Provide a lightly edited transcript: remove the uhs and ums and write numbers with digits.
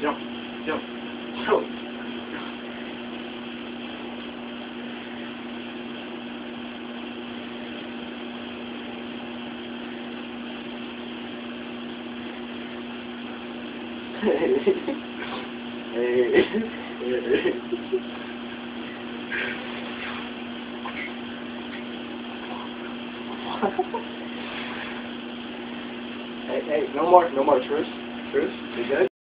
jump, jump, jump. Hey. Hey, no more, truce, you good?